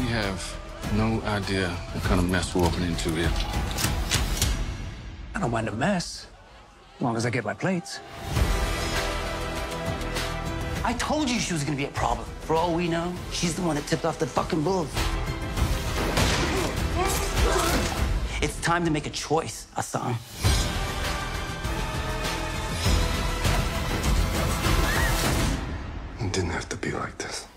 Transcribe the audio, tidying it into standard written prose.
have no idea what kind of mess we're walking into here. I don't mind a mess, as long as I get my plates. I told you she was gonna be a problem. For all we know, she's the one that tipped off the fucking bulls. It's time to make a choice, Hassan. It didn't have to be like this.